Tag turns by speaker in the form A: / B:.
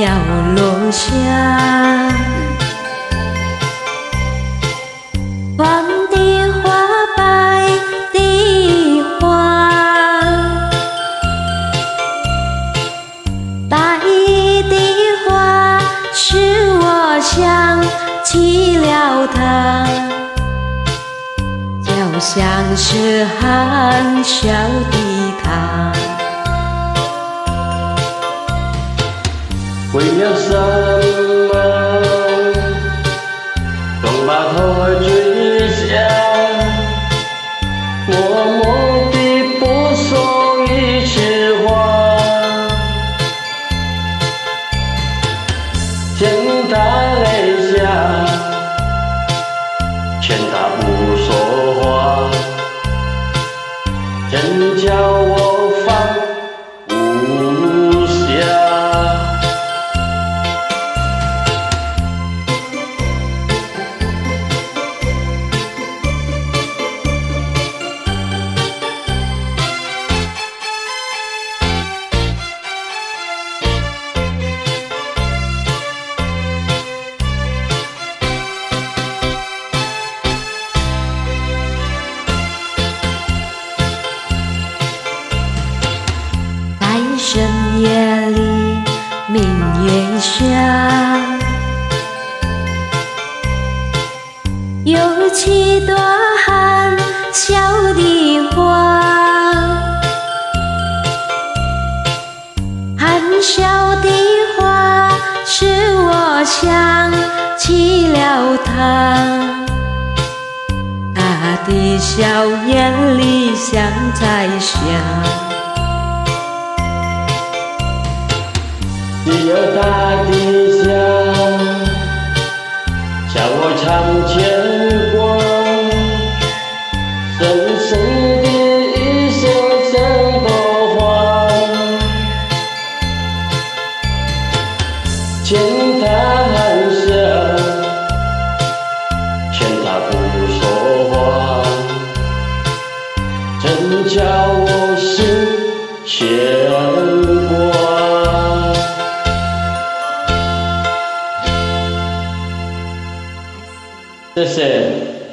A: 要落下。黄的花，白的花，白的花使我想起了他，就像是含笑的他。
B: 为了什么总把头垂下，默默地不说一句话，见他泪下，劝他不说话，真叫我放不下。
A: 深夜里，明月下，有几朵含笑的花，含笑的花使我想起了他，他的笑眼里像彩霞。
B: 只有他的笑，叫我常牵挂，深深的一声像朵花，见他含笑，劝他不说话，真叫我心牵挂。谢谢。